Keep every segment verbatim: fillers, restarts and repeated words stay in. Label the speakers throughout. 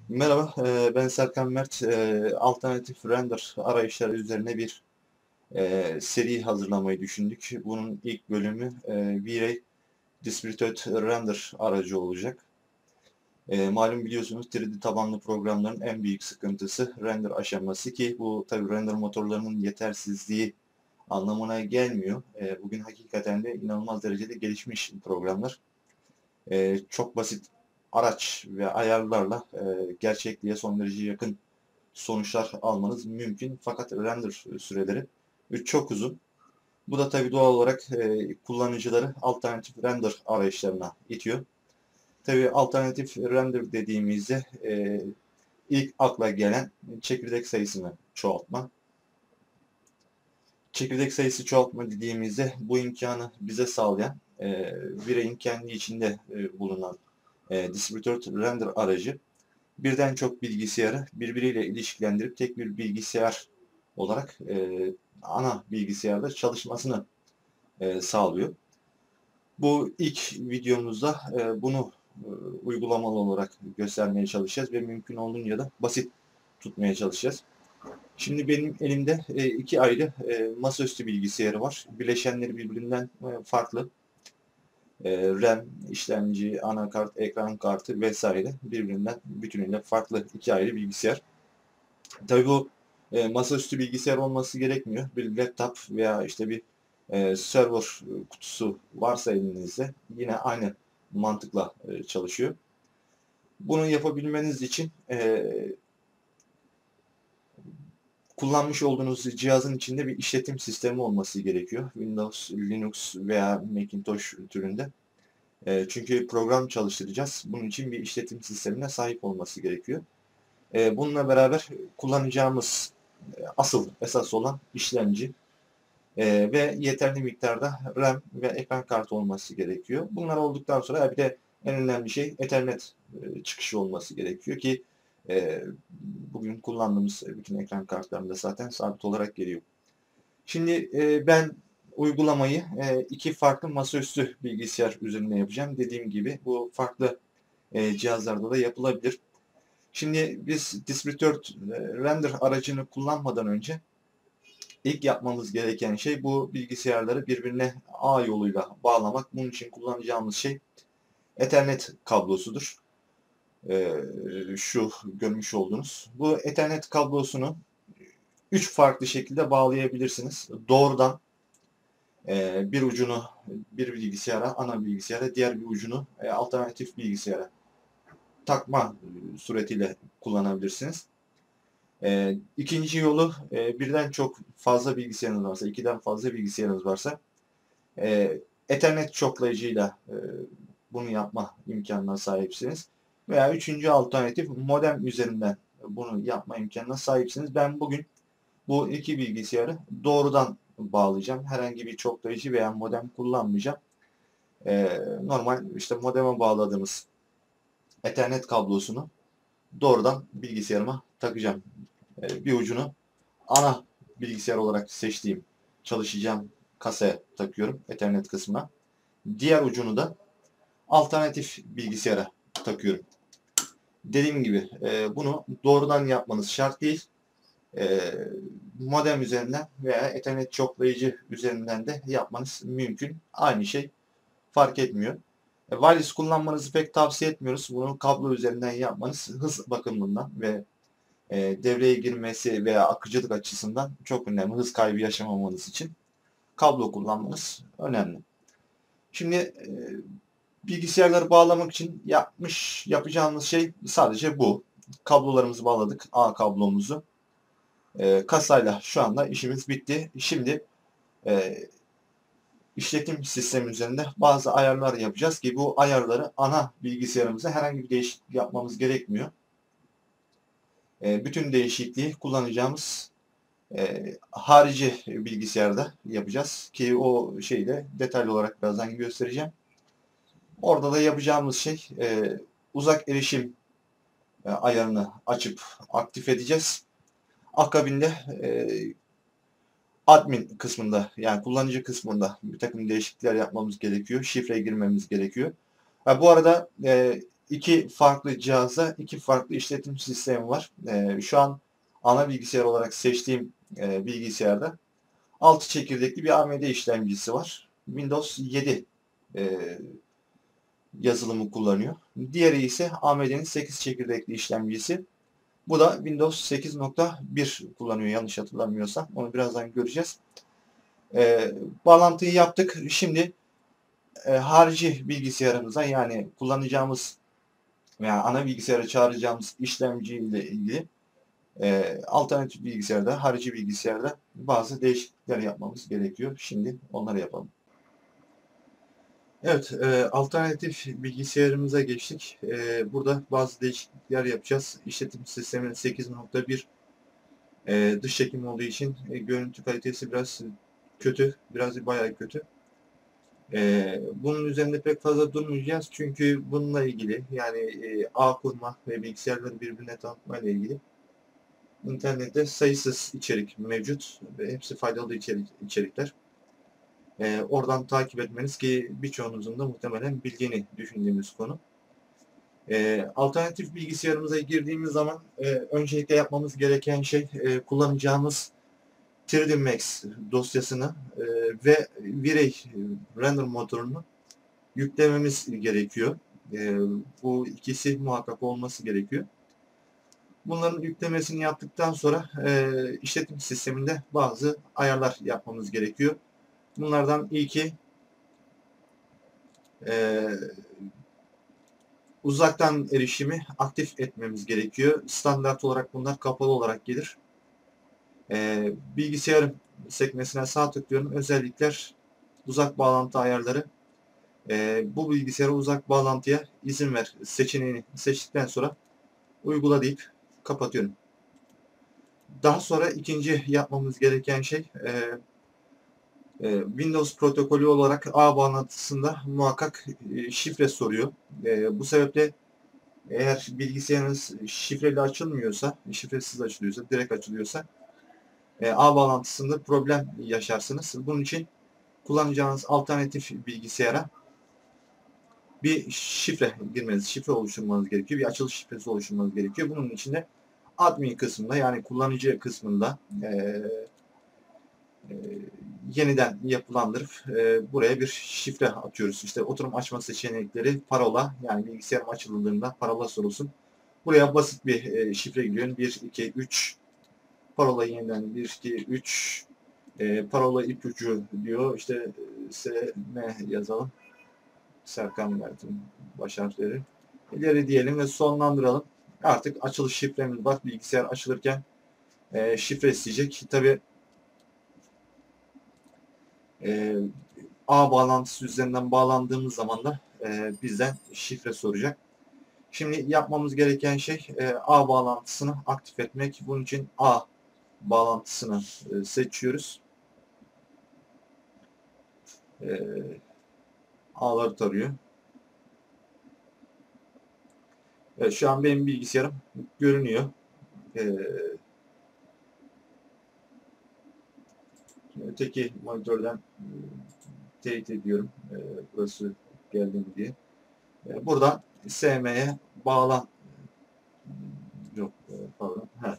Speaker 1: Merhaba, eee, ben Serkan Mert. Eee, alternatif render arayışları üzerine bir eee, seri hazırlamayı düşündük. Bunun ilk bölümü eee, V-Ray Distributed Render aracı olacak. Eee, malum biliyorsunuz üç D tabanlı programların en büyük sıkıntısı render aşaması ki bu tabii render motorlarının yetersizliği anlamına gelmiyor. Eee, bugün hakikaten de inanılmaz derecede gelişmiş programlar. Eee, çok basit araç ve ayarlarla eee, gerçekliğe son derece yakın sonuçlar almanız mümkün. Fakat render süreleri çok uzun. Bu da tabii doğal olarak e, kullanıcıları alternatif render arayışlarına itiyor. Tabii alternatif render dediğimizde e, ilk akla gelen çekirdek sayısını çoğaltma. Çekirdek sayısı çoğaltma dediğimizde bu imkanı bize sağlayan e, bireyin kendi içinde e, bulunan e, distributed render aracı birden çok bilgisayarı birbiriyle ilişkilendirip tek bir bilgisayar olarak e, ana bilgisayarda çalışmasını e, sağlıyor. Bu ilk videomuzda e, bunu e, uygulamalı olarak göstermeye çalışacağız ve mümkün olduğunca da basit tutmaya çalışacağız. Şimdi benim elimde e, iki ayrı e, masaüstü bilgisayarı var. Bileşenleri birbirinden e, farklı. E, RAM, işlemci, anakart, ekran kartı vesaire birbirinden bütünüyle farklı iki ayrı bilgisayar. Tabii bu e, masaüstü bilgisayar olması gerekmiyor. Bir laptop veya işte bir e, server kutusu varsa elinizde yine aynı mantıkla e, çalışıyor. Bunu yapabilmeniz için e, kullanmış olduğunuz cihazın içinde bir işletim sistemi olması gerekiyor. Windows, Linux veya Macintosh türünde. E, çünkü program çalıştıracağız. Bunun için bir işletim sistemine sahip olması gerekiyor. E, bununla beraber kullanacağımız e, asıl esas olan işlemci e, ve yeterli miktarda RAM ve ekran kartı olması gerekiyor. Bunlar olduktan sonra bir de en önemli şey Ethernet e, çıkışı olması gerekiyor ki e, bugün kullandığımız bütün ekran kartlarında zaten sabit olarak geliyor. Şimdi e, ben uygulamayı e, iki farklı masaüstü bilgisayar üzerinde yapacağım. Dediğim gibi bu farklı e, cihazlarda da yapılabilir. Şimdi biz Distributed Render aracını kullanmadan önce İlk yapmamız gereken şey bu bilgisayarları birbirine ağ yoluyla bağlamak. Bunun için kullanacağımız şey Ethernet kablosudur. Ee, şu görmüş olduğunuz. Bu Ethernet kablosunu üç farklı şekilde bağlayabilirsiniz. Doğrudan e, bir ucunu bir bilgisayara, ana bilgisayara, diğer bir ucunu e, alternatif bilgisayara takma e, suretiyle kullanabilirsiniz. E, ikinci yolu e, birden çok fazla bilgisayarınız varsa, ikiden fazla bilgisayarınız varsa e, Ethernet çoklayıcıyla e, bunu yapma imkanına sahipsiniz. Veya üçüncü alternatif modem üzerinden bunu yapma imkanına sahipsiniz. Ben bugün bu iki bilgisayarı doğrudan bağlayacağım. Herhangi bir çoklayıcı veya modem kullanmayacağım. E, normal işte modeme bağladığımız Ethernet kablosunu doğrudan bilgisayarıma takacağım. E, bir ucunu ana bilgisayar olarak seçtiğim çalışacağım kasaya takıyorum Ethernet kısmına. Diğer ucunu da alternatif bilgisayara takıyorum. Dediğim gibi e, bunu doğrudan yapmanız şart değil. E, modem üzerinden veya Ethernet çoklayıcı üzerinden de yapmanız mümkün. Aynı şey fark etmiyor. E, wireless kullanmanızı pek tavsiye etmiyoruz. Bunu kablo üzerinden yapmanız hız bakımından ve e, devreye girmesi veya akıcılık açısından çok önemli. Hız kaybı yaşamamanız için kablo kullanmanız önemli. Şimdi e, bilgisayarları bağlamak için yapmış yapacağımız şey sadece bu. Kablolarımızı bağladık. A kablomuzu. E, kasayla şu anda işimiz bitti. Şimdi e, işletim sistemi üzerinde bazı ayarlar yapacağız ki bu ayarları ana bilgisayarımıza herhangi bir değişiklik yapmamız gerekmiyor. E, bütün değişikliği kullanacağımız e, harici bilgisayarda yapacağız ki o şeyi de detaylı olarak birazdan göstereceğim. Orada da yapacağımız şey e, uzak erişim e, ayarını açıp aktif edeceğiz. Akabinde e, admin kısmında yani kullanıcı kısmında bir takım değişiklikler yapmamız gerekiyor. Şifre girmemiz gerekiyor. Ha, bu arada e, iki farklı cihazda iki farklı işletim sistemi var. E, şu an ana bilgisayar olarak seçtiğim e, bilgisayarda altı çekirdekli bir A M D işlemcisi var. Windows yedi e, yazılımı kullanıyor. Diğeri ise A M D'nin sekiz çekirdekli işlemcisi. Bu da Windows sekiz nokta bir kullanıyor yanlış hatırlamıyorsam. Onu birazdan göreceğiz. E, bağlantıyı yaptık. Şimdi e, harici bilgisayarımıza, yani kullanacağımız veya ana bilgisayara çağıracağımız işlemci ile ilgili e, alternatif bilgisayarda, harici bilgisayarda bazı değişiklikler yapmamız gerekiyor. Şimdi onları yapalım. Evet, e, alternatif bilgisayarımıza geçtik. E, burada bazı değişiklikler yapacağız. İşletim sistemi sekiz nokta bir e, dış çekim olduğu için e, görüntü kalitesi biraz kötü, biraz bayağı kötü. E, bunun üzerinde pek fazla durmayacağız çünkü bununla ilgili, yani e, ağ kurma ve bilgisayarları birbirine tanıtma ile ilgili internette sayısız içerik mevcut ve hepsi faydalı içerik, içerikler. Ee, oradan takip etmeniz ki birçoğunuzun da muhtemelen bildiğini düşündüğümüz konu. Ee, alternatif bilgisayarımıza girdiğimiz zaman e, öncelikle yapmamız gereken şey e, kullanacağımız üç D Max dosyasını e, ve V-Ray render motorunu yüklememiz gerekiyor. E, bu ikisi muhakkak olması gerekiyor. Bunların yüklemesini yaptıktan sonra e, işletim sisteminde bazı ayarlar yapmamız gerekiyor. Bunlardan ilki e, uzaktan erişimi aktif etmemiz gerekiyor. Standart olarak bunlar kapalı olarak gelir. E, bilgisayarın sekmesine sağ tıklıyorum. Özellikler, uzak bağlantı ayarları. E, bu bilgisayara uzak bağlantıya izin ver seçeneğini seçtikten sonra uygula deyip kapatıyorum. Daha sonra ikinci yapmamız gereken şey e, e, Windows protokolü olarak ağ bağlantısında muhakkak e, şifre soruyor. E, bu sebeple eğer bilgisayarınız şifreli açılmıyorsa, şifresiz açılıyorsa, direkt açılıyorsa e, ağ bağlantısında problem yaşarsınız. Bunun için kullanacağınız alternatif bilgisayara bir şifre girmeniz, şifre oluşturmanız gerekiyor. Bir açılış şifresi oluşturmanız gerekiyor. Bunun için de admin kısmında, yani kullanıcı kısmında e, e, yeniden yapılandırıp e, buraya bir şifre atıyoruz. İşte oturum açma seçenekleri, parola, yani bilgisayarım açıldığında parola sorulsun. Buraya basit bir e, şifre giriyorum. bir, iki, üç, parola yeniden bir, iki, üç, e, parola ipucu diyor. İşte S, M yazalım. Serkan verdim baş harfleri. İleri diyelim ve sonlandıralım. Artık açılış şifremiz var. Bilgisayar açılırken e, şifre isteyecek. Tabi e, ağ bağlantısı üzerinden bağlandığımız zaman da e, bizden şifre soracak. Şimdi yapmamız gereken şey e, ağ bağlantısını aktif etmek. Bunun için ağ bağlantısını e, seçiyoruz. E, ağları tarıyor. Evet, şu an benim bilgisayarım görünüyor. E, öteki monitörden e, teyit ediyorum. E, burası geldi mi diye. E, buradan S M'ye bağlan. Yok, e, pardon. Heh.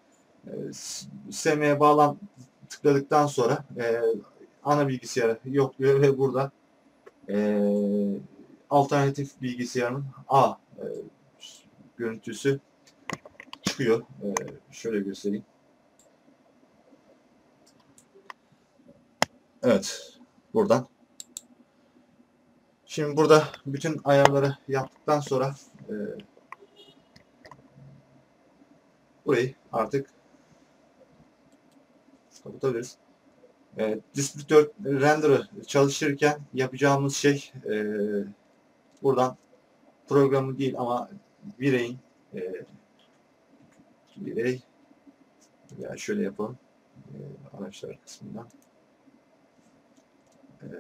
Speaker 1: S M'ye bağlan tıkladıktan sonra e, ana bilgisayarı yokluyor ve burada e, alternatif bilgisayarın A e, görüntüsü çıkıyor. E, şöyle göstereyim. Evet. Buradan. Şimdi burada bütün ayarları yaptıktan sonra e, burayı artık kapatabiliriz. E, Distribütör render'ı çalışırken yapacağımız şey e, buradan programı değil ama V-Ray'in e, V-Ray ya şöyle yapalım. E, araçlar kısmından e,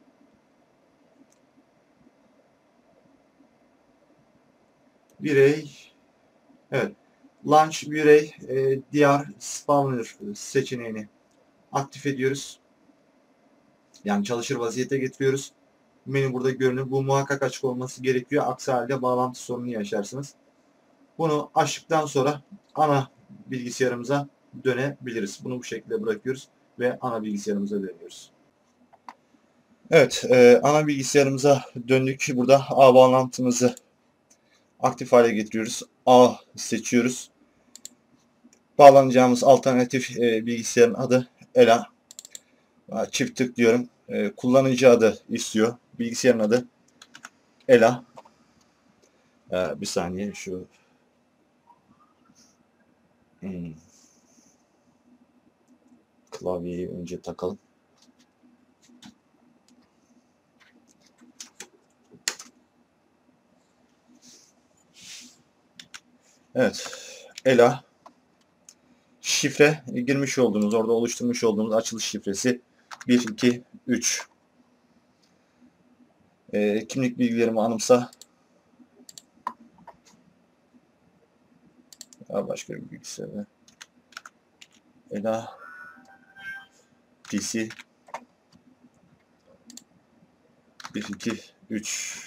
Speaker 1: V-Ray, evet, Launch V-Ray e, D R Spawner seçeneğini aktif ediyoruz. Yani çalışır vaziyete getiriyoruz. menü burada görünür. Bu muhakkak açık olması gerekiyor. Aksi halde bağlantı sorunu yaşarsınız. Bunu açtıktan sonra ana bilgisayarımıza dönebiliriz. Bunu bu şekilde bırakıyoruz ve ana bilgisayarımıza dönüyoruz. Evet, e, ana bilgisayarımıza döndük. Burada ağ bağlantımızı aktif hale getiriyoruz. A seçiyoruz. Bağlanacağımız alternatif e, bilgisayarın adı Ela. Çift tıklıyorum. E, kullanıcı adı istiyor. Bilgisayarın adı Ela. E, bir saniye şu hmm, klavyeyi önce takalım. Evet. Ela. Şifre girmiş olduğunuz, orada oluşturmuş olduğunuz açılış şifresi bir iki üç. E, kimlik bilgilerimi anımsa. Ya başka bir bilgisayarda. Ela P C bir iki üç.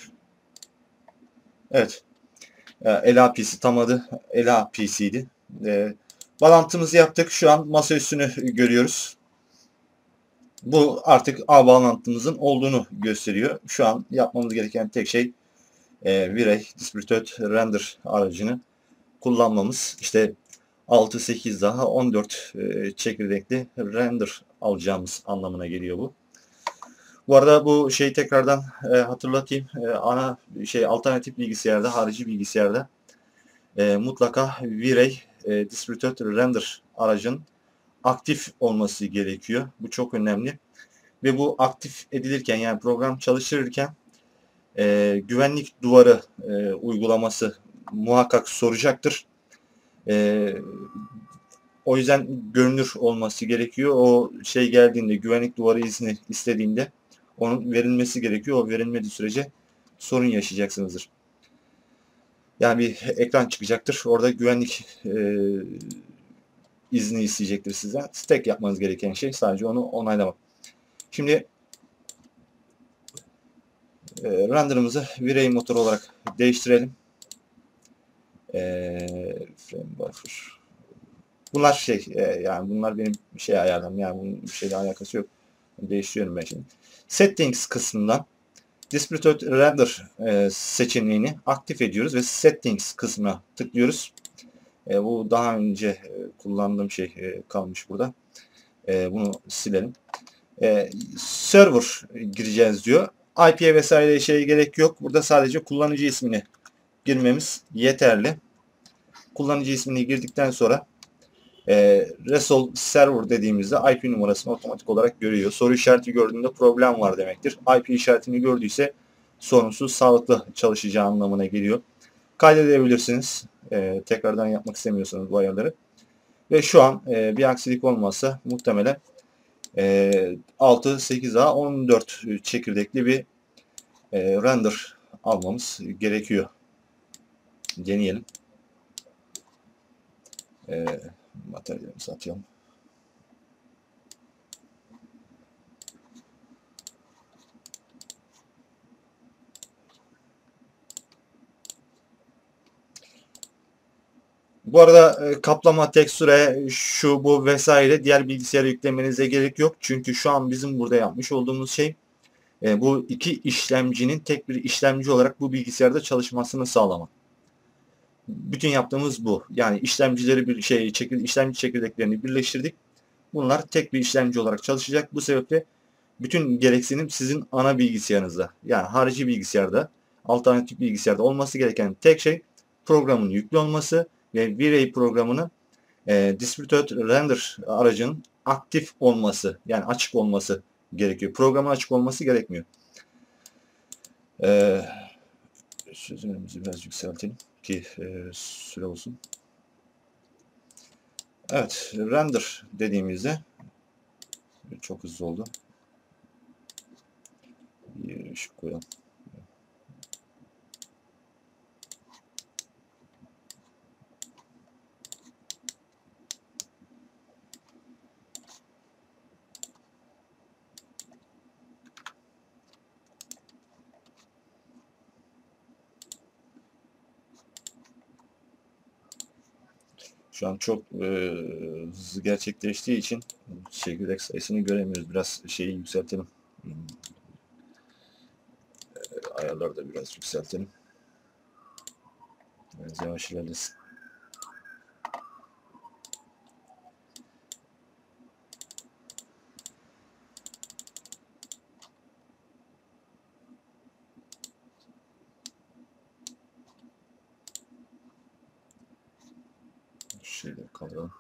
Speaker 1: Evet. Ela P C tam adı Ela P C'ydi. E, bağlantımızı yaptık. Şu an masaüstünü görüyoruz. Bu artık ağ bağlantımızın olduğunu gösteriyor. Şu an yapmamız gereken tek şey e, V-Ray Distributed Render aracını kullanmamız. İşte altı sekiz daha on dört e, çekirdekli render alacağımız anlamına geliyor bu. Bu arada bu şeyi tekrardan e, hatırlatayım. E, ana şey alternatif bilgisayarda, harici bilgisayarda e, mutlaka V-Ray e, Distributed Render aracın aktif olması gerekiyor. Bu çok önemli. Ve bu aktif edilirken, yani program çalıştırırken e, güvenlik duvarı e, uygulaması muhakkak soracaktır. E, o yüzden görünür olması gerekiyor. O şey geldiğinde, güvenlik duvarı izni istediğinde onun verilmesi gerekiyor. O verilmediği sürece sorun yaşayacaksınızdır. Yani bir ekran çıkacaktır. Orada güvenlik e, izni isteyecektir sizden. Tek yapmanız gereken şey sadece onu onaylamak. Şimdi e, render'ımızı V-Ray motor olarak değiştirelim. E, frame buffer. Bunlar şey e, yani bunlar benim şey ayarlam, yani bunun bir şeyle alakası yok. Değiştiriyorum ben şimdi. Settings kısmından Distributed Render e, seçeneğini aktif ediyoruz ve Settings kısmına tıklıyoruz. E, bu daha önce e, kullandığım şey e, kalmış burada. E, bunu silelim. E, server gireceğiz diyor. I P vesaire şeye gerek yok. Burada sadece kullanıcı ismini girmemiz yeterli. Kullanıcı ismini girdikten sonra e, Resol Server dediğimizde I P numarasını otomatik olarak görüyor. Soru işareti gördüğünde problem var demektir. I P işaretini gördüyse sorunsuz, sağlıklı çalışacağı anlamına geliyor. Kaydedebilirsiniz. E, tekrardan yapmak istemiyorsanız bu ayarları. Ve şu an e, bir aksilik olmazsa muhtemelen e, altı sekiz A on dört çekirdekli bir e, render almamız gerekiyor. Deneyelim. E, materyalimizi atıyorum. Bu arada e, kaplama, tekstüre, şu bu vesaire diğer bilgisayara yüklemenize gerek yok. Çünkü şu an bizim burada yapmış olduğumuz şey e, bu iki işlemcinin tek bir işlemci olarak bu bilgisayarda çalışmasını sağlamak. Bütün yaptığımız bu. Yani işlemcileri bir şey çekir, işlemci çekirdeklerini birleştirdik. Bunlar tek bir işlemci olarak çalışacak. Bu sebeple bütün gereksinim sizin ana bilgisayarınızda, yani harici bilgisayarda, alternatif bilgisayarda olması gereken tek şey programın yüklü olması ve V-Ray programının e, Distributed Render aracının aktif olması, yani açık olması gerekiyor. Programın açık olması gerekmiyor. Ee, sözlerimizi biraz yükseltelim ki e, süre olsun. Evet, render dediğimizde çok hızlı oldu. Bir ışık koyalım.
Speaker 2: Şu an çok e, hızlı gerçekleştiği için çekirdek sayısını göremiyoruz. Biraz şeyi yükseltelim. Hmm, Ayarları da biraz yükseltelim. Biraz yavaş ilerlesin. Şeyleri kaldıralım.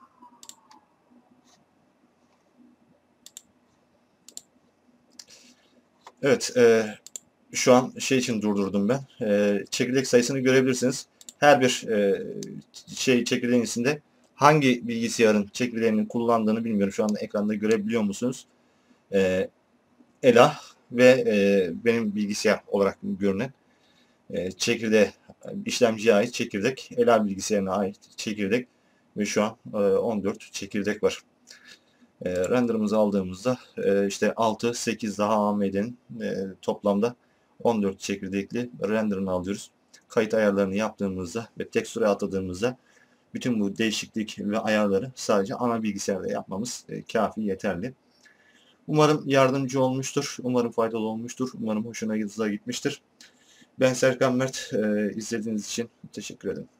Speaker 2: Evet, e, şu an şey için durdurdum ben. E, çekirdek sayısını görebilirsiniz. Her bir e, şey çekirdeğin içinde hangi bilgisayarın çekirdeğini kullandığını bilmiyorum. Şu anda ekranda görebiliyor musunuz? E, Ela ve e, benim bilgisayar olarak görünen e, çekirdeğe, işlemciye ait çekirdek, Ela bilgisayarına ait çekirdek ve şu an e, on dört çekirdek var. E, render'ımızı aldığımızda e, işte altı, sekiz daha A M D'nin e, toplamda on dört çekirdekli render'ını alıyoruz. Kayıt ayarlarını yaptığımızda ve tekstüre atadığımızda bütün bu değişiklik ve ayarları sadece ana bilgisayarda yapmamız e, kafi, yeterli. Umarım yardımcı olmuştur. Umarım faydalı olmuştur. Umarım hoşuna gitmiştir. Ben Serkan Mert. E, izlediğiniz için teşekkür ederim.